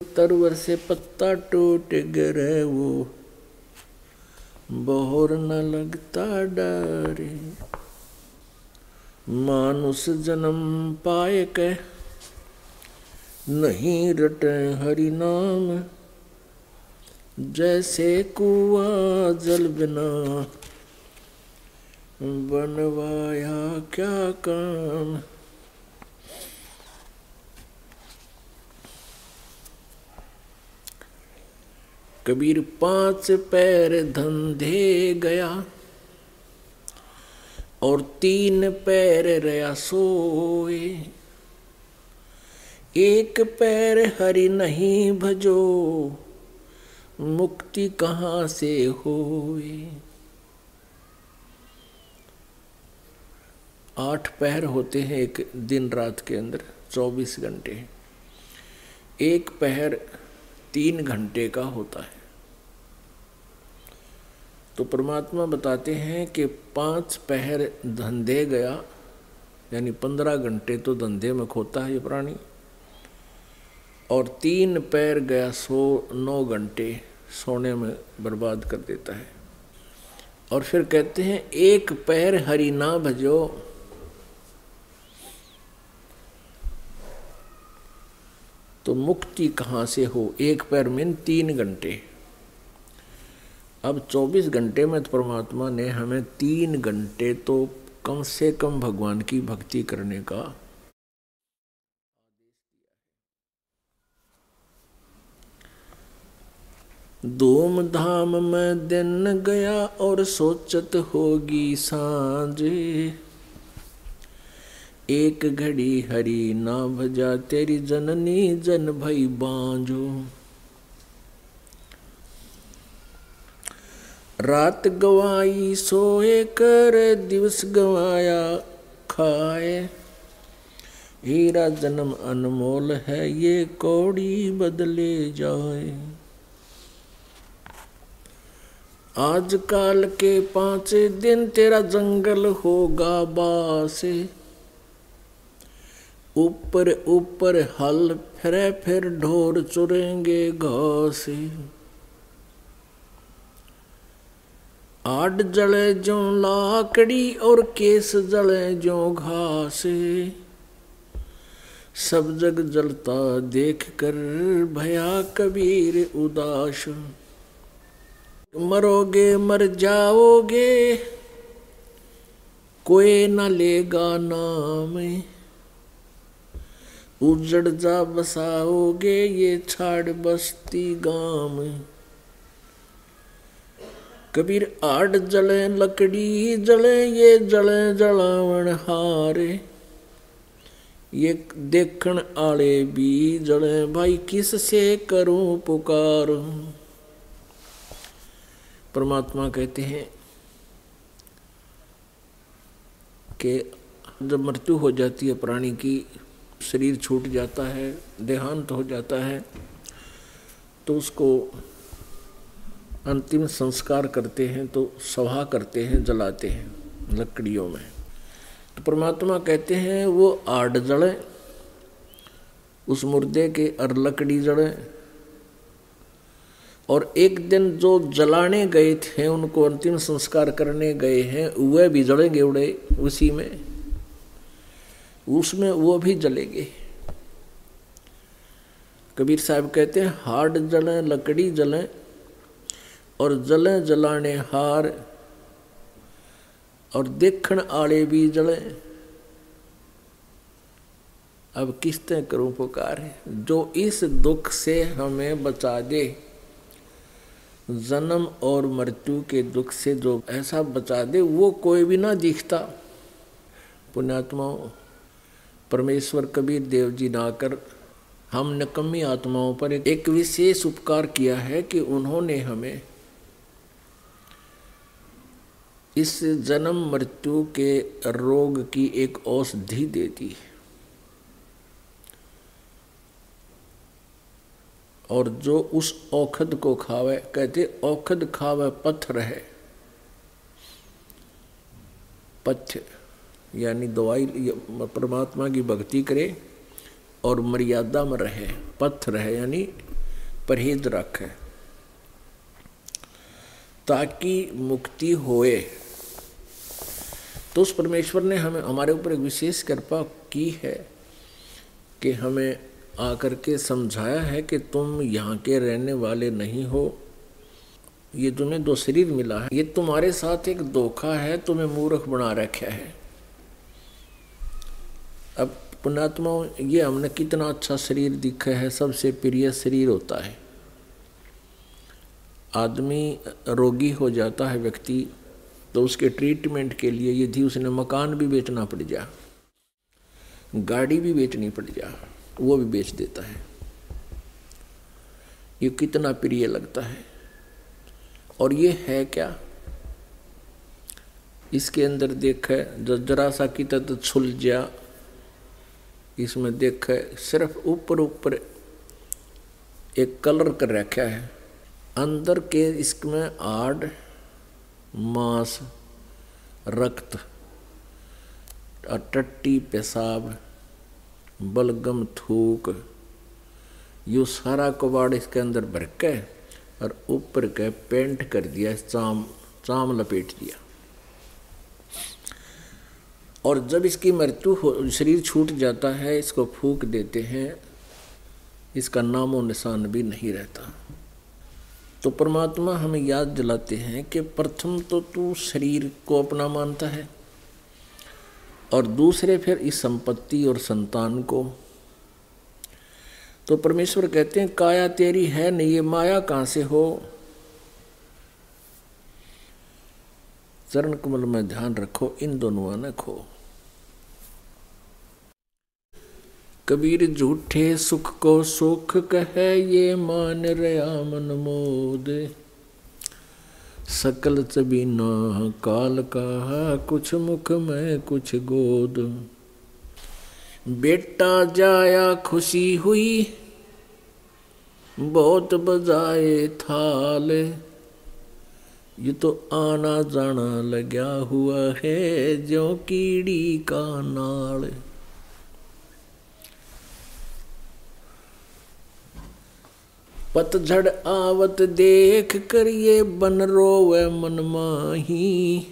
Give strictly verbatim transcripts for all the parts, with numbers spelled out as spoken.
तरवर से पत्ता टूट गिरे वो बहोर न लगता डरे। मानुष जन्म पाए के नहीं रटे हरि नाम। जैसे कुआ जल बिना बनवाया क्या काम। कबीर पांच पैर धंधे गया और तीन पैर रया सोए। एक पैर हरि नहीं भजो मुक्ति कहाँ से होए। आठ पैर होते हैं एक दिन रात के अंदर, चौबीस घंटे। एक पैर तीन घंटे का होता है। तो परमात्मा बताते हैं कि पांच पहर धंधे गया, यानी पंद्रह घंटे तो धंधे में खोता है ये प्राणी, और तीन पैर गया सो नौ घंटे सोने में बर्बाद कर देता है। और फिर कहते हैं एक पैर हरि ना भजो तो मुक्ति कहाँ से हो। एक पैर में तीन घंटे। अब चौबीस घंटे में तो परमात्मा ने हमें तीन घंटे तो कम से कम भगवान की भक्ति करने का धूम धाम में दिन गया और सोचत होगी सांझ। एक घड़ी हरि ना भजा तेरी जननी जन भई बांझो। रात गवाई सोए कर दिवस गवाया खाए। हीरा जन्म अनमोल है ये कौड़ी बदले जाए। आज काल के पांच दिन तेरा जंगल होगा बासे। ऊपर ऊपर हल फिरे फिर ढोर चुरेंगे घास। आड़ जले जो लाकड़ी और केस जले जो घास। सब जग जलता देख कर भया कबीर उदास। मरोगे मर जाओगे कोई न लेगा नाम। उजड़ जा बसाओगे ये छाड़ बस्ती गांव। कबीर आड़ जले लकड़ी जले ये जले जलावन हारे। ये देखण आले भी जले भाई किस से करूं पुकार। परमात्मा कहते हैं कि जब मृत्यु हो जाती है प्राणी की, शरीर छूट जाता है, देहांत हो जाता है, तो उसको अंतिम संस्कार करते हैं तो सभा करते हैं, जलाते हैं लकड़ियों में। तो परमात्मा कहते हैं वो आड़ जले उस मुर्दे के और लकड़ी जले। और एक दिन जो जलाने गए थे उनको अंतिम संस्कार करने गए हैं वह भी जलेंगे उड़े उसी में, उसमें वो भी जलेंगे। कबीर साहब कहते हैं हाड़ जले लकड़ी जले और जले जलाने हार और देखण आले भी जले। अब किस तरह करूं पुकार है जो इस दुख से हमें बचा दे, जन्म और मृत्यु के दुख से जो ऐसा बचा दे वो कोई भी ना दिखता। पुण्यात्माओं, परमेश्वर कबीर देव जी ना आकर हम निकम्मी आत्माओं पर एक विशेष उपकार किया है कि उन्होंने हमें इस जन्म मृत्यु के रोग की एक औषधि दे दी। और जो उस औषध को खावे, कहते औषध खावे पत्थर है। पथ्य यानी दवाई, परमात्मा की भक्ति करे और मर्यादा में रहे। पथ रहे यानी परहेज रखे ताकि मुक्ति होए। तो उस परमेश्वर ने हमें हमारे ऊपर एक विशेष कृपा की है कि हमें आकर के समझाया है कि तुम यहाँ के रहने वाले नहीं हो, ये तुम्हें दो शरीर मिला है, ये तुम्हारे साथ एक धोखा है, तुम्हें मूर्ख बना रखा है। अब पुण्यात्माओं, ये हमने कितना अच्छा शरीर दिखा है, सबसे प्रिय शरीर होता है। आदमी रोगी हो जाता है व्यक्ति, तो उसके ट्रीटमेंट के लिए यदि उसने मकान भी बेचना पड़ जा, गाड़ी भी बेचनी पड़ जा, वो भी बेच देता है। ये कितना प्रिय लगता है। और ये है क्या, इसके अंदर देखे जरा सा की तत छुल जा, इसमें देखे सिर्फ ऊपर ऊपर एक कलर कर रखा है, अंदर के इसमें आड़ मांस रक्त और टट्टी पेशाब बलगम थूक, यू सारा कबाड़ इसके अंदर भर के और ऊपर के पेंट कर दिया, चाम चाम लपेट दिया। और जब इसकी मृत्यु हो, शरीर छूट जाता है, इसको फूंक देते हैं, इसका नामो निशान भी नहीं रहता। तो परमात्मा हमें याद दिलाते हैं कि प्रथम तो तू शरीर को अपना मानता है और दूसरे फिर इस संपत्ति और संतान को। तो परमेश्वर कहते हैं काया तेरी है नहीं, ये माया कहाँ से हो। चरण कमल में ध्यान रखो, इन दोनों न खो। कबीर झूठे सुख को सुख कहे, ये मान रया मन मोद। सकल चबीना काल कहा, कुछ मुख में कुछ गोद। बेटा जाया खुशी हुई, बहुत बजाए थाल। ये तो आना जाना लगा हुआ है, ज्यों कीड़ी का नाल। पतझड़ आवत देख कर ये बन रोवे मन माही।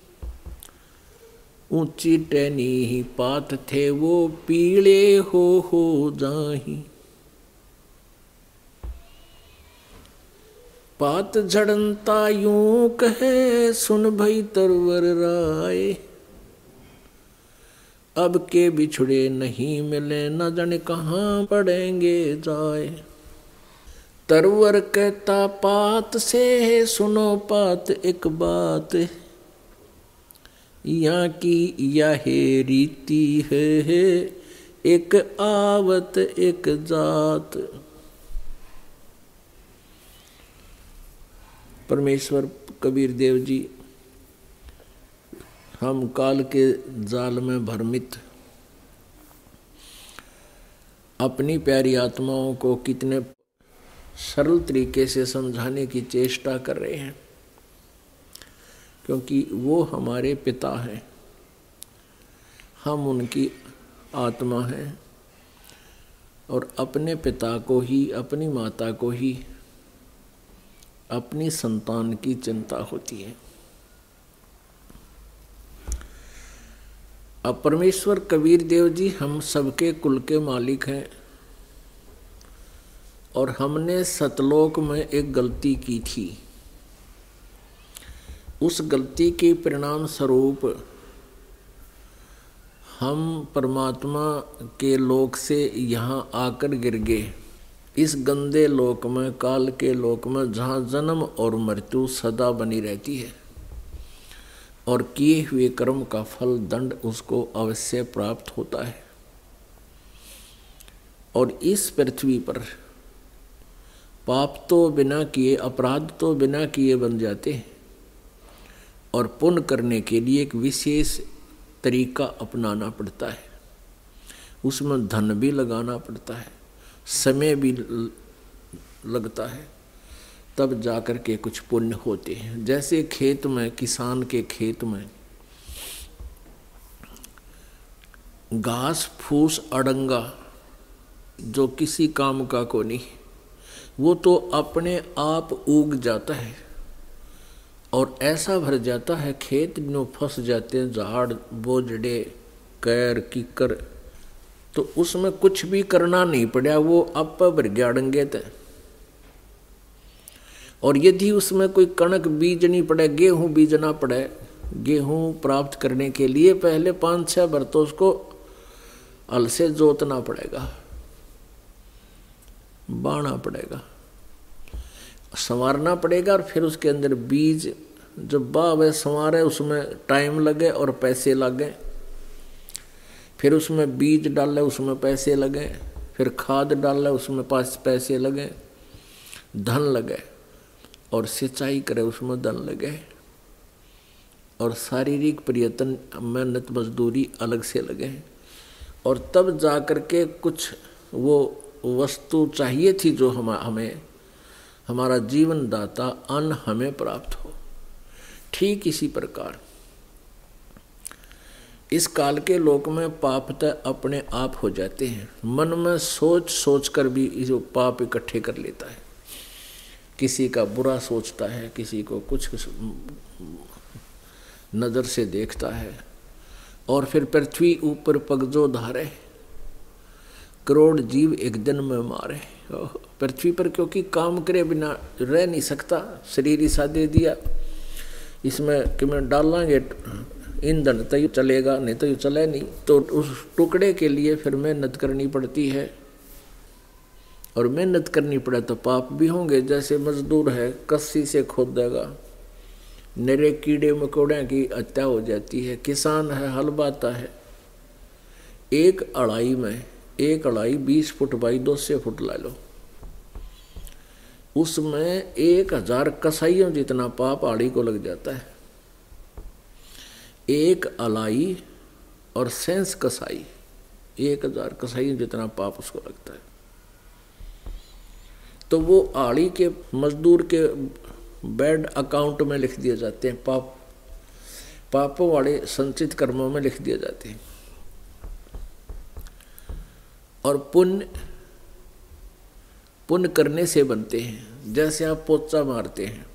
ऊंची टहनी ही पात थे वो पीले हो हो जाही। पात झड़नता यूं कहे, सुन भई तरवर राय। अब के बिछड़े नहीं मिले, न जाने कहाँ पड़ेंगे जाए। तरवर कहता पात से, सुनो पात एक बात। यहाँ की यह रीति है, एक आवत एक जात। परमेश्वर कबीर देव जी, हम काल के जाल में भ्रमित अपनी प्यारी आत्माओं को कितने सरल तरीके से समझाने की चेष्टा कर रहे हैं, क्योंकि वो हमारे पिता हैं, हम उनकी आत्मा हैं। और अपने पिता को ही, अपनी माता को ही अपनी संतान की चिंता होती है। अब परमेश्वर कबीर देव जी हम सबके कुल के मालिक हैं, और हमने सतलोक में एक गलती की थी। उस गलती के परिणाम स्वरूप हम परमात्मा के लोक से यहाँ आकर गिर गए, इस गंदे लोक में, काल के लोक में, जहाँ जन्म और मृत्यु सदा बनी रहती है और किए हुए कर्म का फल दंड उसको अवश्य प्राप्त होता है। और इस पृथ्वी पर पाप तो बिना किए, अपराध तो बिना किए बन जाते हैं, और पुण्य करने के लिए एक विशेष तरीका अपनाना पड़ता है। उसमें धन भी लगाना पड़ता है, समय भी लगता है, तब जाकर के कुछ पुण्य होते हैं। जैसे खेत में, किसान के खेत में घास फूस अड़ंगा जो किसी काम का को नहीं, वो तो अपने आप उग जाता है और ऐसा भर जाता है, खेत में फंस जाते हैं झाड़ बोझड़े कैर कीकर, तो उसमें कुछ भी करना नहीं पड़ा, वो आप भर गया डंगे थे। और यदि उसमें कोई कणक बीजनी पड़े, गेहूं बीजना पड़े, गेहूं प्राप्त करने के लिए पहले पाँच छह बार तो उसको हल से जोतना पड़ेगा, बाना पड़ेगा, संवारना पड़ेगा, और फिर उसके अंदर बीज जब बाह वह संवारे उसमें टाइम लगे और पैसे लगे, फिर उसमें बीज डाले उसमें पैसे लगे, फिर खाद डाले उसमें पास पैसे लगे, धन लगे, और सिंचाई करे उसमें धन लगे, और शारीरिक प्रयत्न मेहनत मजदूरी अलग से लगे, और तब जा कर के कुछ वो वस्तु चाहिए थी जो हम हमें हमारा जीवन दाता अन्न हमें प्राप्त हो। ठीक इसी प्रकार इस काल के लोक में पाप तो अपने आप हो जाते हैं, मन में सोच सोच कर भी जो पाप इकट्ठे कर लेता है, किसी का बुरा सोचता है, किसी को कुछ नज़र से देखता है, और फिर पृथ्वी ऊपर पगजो धारे, करोड़ जीव एक दिन में मारे पृथ्वी पर, क्योंकि काम करे बिना रह नहीं सकता, शरीर ही सा दे दिया, इसमें कि मैं डालांगे ईंधन तो ये चलेगा, नहीं तो ये चले नहीं, तो उस टुकड़े के लिए फिर मेहनत करनी पड़ती है, और मेहनत करनी पड़े तो पाप भी होंगे। जैसे मजदूर है कस्सी से खोदेगा, निरे कीड़े मकोड़े की हत्या हो जाती है, किसान है हल बाता है, एक अड़ाई में एक अड़ाई बीस फुट बाई दो सौ फुट ला लो, उसमें एक हजार कसाइयों जितना पाप आड़ी को लग जाता है, एक अलाई और सेंस कसाई, एक हजार कसाइयों जितना पाप उसको लगता है। तो वो आड़ी के मजदूर के बैड अकाउंट में लिख दिए जाते हैं, पाप पापों वाले संचित कर्मों में लिख दिए जाते हैं, और पुण्य पुण्य करने से बनते हैं। जैसे आप पोचा मारते हैं,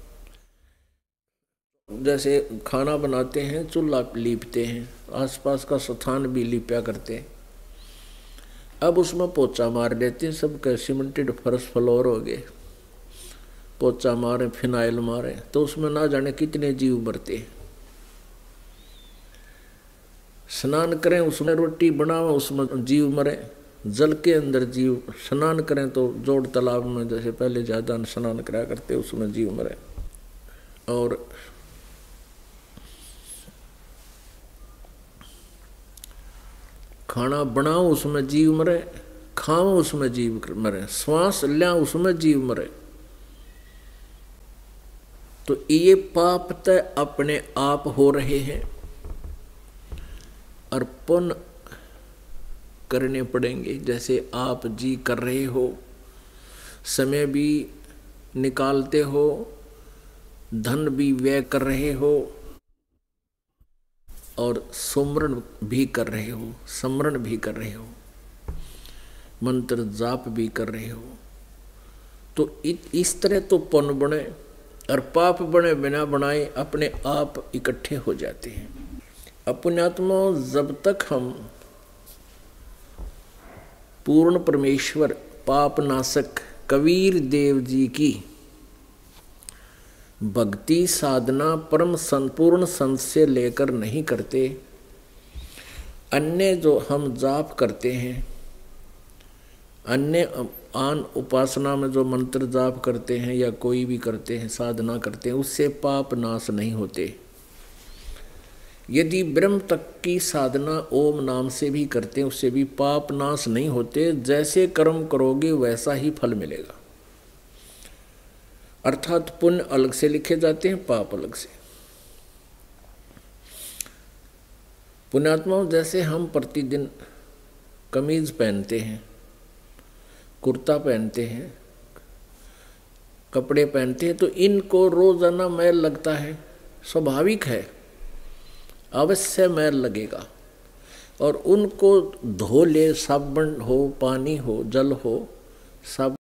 जैसे खाना बनाते हैं चूल्हा लीपते हैं, आसपास का स्थान भी लीपया करते हैं, अब उसमें पोचा मार देते हैं, सब का सीमेंटेड फर्श फ्लोर हो गए, पोचा मारे फिनाइल मारे, तो उसमें ना जाने कितने जीव मरते हैं। स्नान करें उसमें रोटी बनाओ उसमें जीव मरे, जल के अंदर जीव, स्नान करें तो जोड़ तालाब में जैसे पहले ज़्यादा स्नान करा करते उसमें जीव मरे, और खाना बनाओ उसमें जीव मरे, खाओ उसमें जीव मरे, श्वास लिया उसमें जीव मरे। तो ये पाप तय अपने आप हो रहे हैं, और पुण्य करने पड़ेंगे। जैसे आप जी कर रहे हो, समय भी निकालते हो, धन भी व्यय कर रहे हो, और सुमरण भी कर रहे हो, स्मरण भी कर रहे हो, मंत्र जाप भी कर रहे हो, तो इस तरह तो पुण्य बने, और पाप बने बिना बनाए अपने आप इकट्ठे हो जाते हैं। अपुण्यात्मा जब तक हम पूर्ण परमेश्वर पाप नाशक कबीर देव जी की भक्ति साधना परम संपूर्ण संत से लेकर नहीं करते, अन्य जो हम जाप करते हैं, अन्य आन उपासना में जो मंत्र जाप करते हैं या कोई भी करते हैं साधना करते हैं, उससे पाप नाश नहीं होते। यदि ब्रह्म तक की साधना ओम नाम से भी करते हैं, उससे भी पाप नाश नहीं होते। जैसे कर्म करोगे वैसा ही फल मिलेगा, अर्थात पुण्य अलग से लिखे जाते हैं, पाप अलग से। पुण्यात्माओं, जैसे हम प्रतिदिन कमीज पहनते हैं, कुर्ता पहनते हैं, कपड़े पहनते हैं, तो इनको रोजाना मैल लगता है, स्वाभाविक है, अवश्य मैल लगेगा, और उनको धो ले, साबुन हो, पानी हो, जल हो, सब